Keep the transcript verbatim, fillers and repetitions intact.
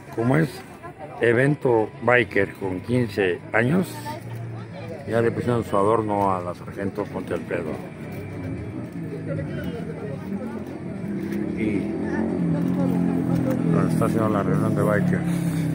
Como es evento biker con quince años, ya le pusieron su adorno a la Sargento Ponte el Pedo. Y está haciendo la reunión de bikers.